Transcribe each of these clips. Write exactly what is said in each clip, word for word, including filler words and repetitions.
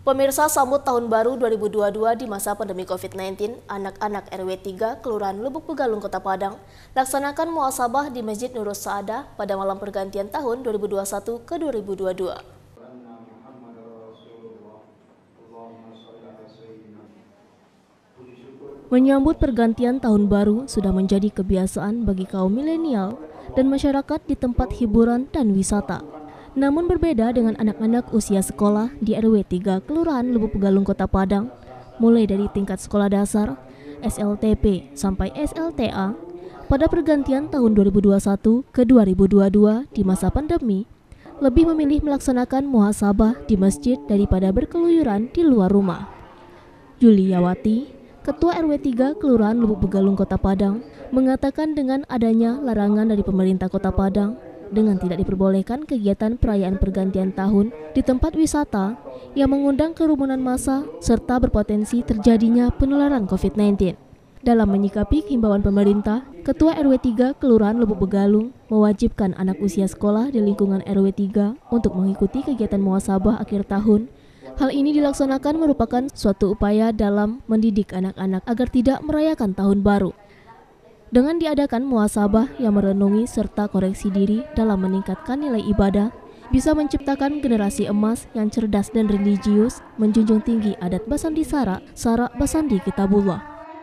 Pemirsa, sambut tahun baru dua ribu dua puluh dua di masa pandemi covid sembilan belas, anak-anak R W tiga Kelurahan Lubuk Begalung, Kota Padang, laksanakan muhasabah di Masjid Nurus Saadah pada malam pergantian tahun dua ribu dua puluh satu ke dua ribu dua puluh dua. Menyambut pergantian tahun baru sudah menjadi kebiasaan bagi kaum milenial dan masyarakat di tempat hiburan dan wisata. Namun berbeda dengan anak-anak usia sekolah di R W tiga Kelurahan Lubuk Begalung, Kota Padang, mulai dari tingkat sekolah dasar, S L T P sampai S L T A, pada pergantian tahun dua ribu dua puluh satu ke dua ribu dua puluh dua di masa pandemi, lebih memilih melaksanakan muhasabah di masjid daripada berkeluyuran di luar rumah. Juliawati, Ketua R W tiga Kelurahan Lubuk Begalung, Kota Padang, mengatakan dengan adanya larangan dari pemerintah Kota Padang dengan tidak diperbolehkan kegiatan perayaan pergantian tahun di tempat wisata yang mengundang kerumunan massa serta berpotensi terjadinya penularan covid sembilan belas. Dalam menyikapi himbauan pemerintah, Ketua R W tiga Kelurahan Lubuk Begalung mewajibkan anak usia sekolah di lingkungan R W tiga untuk mengikuti kegiatan muhasabah akhir tahun. Hal ini dilaksanakan merupakan suatu upaya dalam mendidik anak-anak agar tidak merayakan tahun baru. Dengan diadakan muhasabah yang merenungi serta koreksi diri dalam meningkatkan nilai ibadah, bisa menciptakan generasi emas yang cerdas dan religius, menjunjung tinggi adat Basandi Sara, Sara Basandi Kitabullah.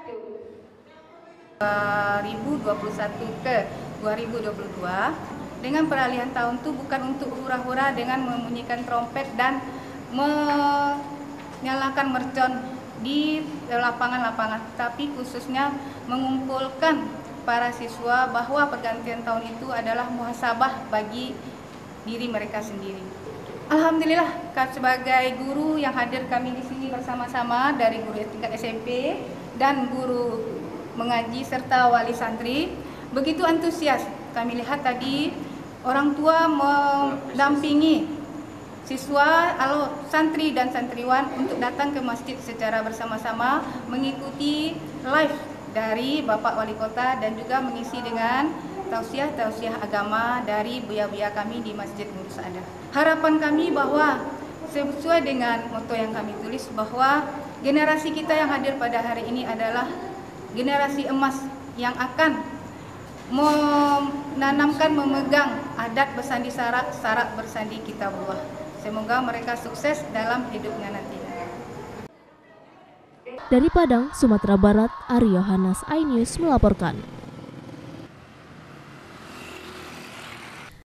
dua ribu dua puluh satu ke dua ribu dua puluh dua, dengan peralihan tahun itu bukan untuk hura-hura dengan membunyikan trompet dan menyalakan mercon di lapangan-lapangan, tapi khususnya mengumpulkan para siswa bahwa pergantian tahun itu adalah muhasabah bagi diri mereka sendiri. Alhamdulillah, sebagai guru yang hadir kami di sini bersama-sama dari guru tingkat S M P dan guru mengaji serta wali santri, begitu antusias. Kami lihat tadi orang tua mendampingi siswa, alo santri dan santriwan untuk datang ke masjid secara bersama-sama mengikuti live dari Bapak Wali Kota dan juga mengisi dengan tausiah-tausiah agama dari buya-buya kami di Masjid Nurus Saadah. Harapan kami bahwa sesuai dengan moto yang kami tulis bahwa generasi kita yang hadir pada hari ini adalah generasi emas yang akan menanamkan, memegang adat Basandi Sara, Sara Bersandi Kitabullah. Semoga mereka sukses dalam hidupnya nantinya. Dari Padang, Sumatera Barat, Aryo Hanas, iNews melaporkan.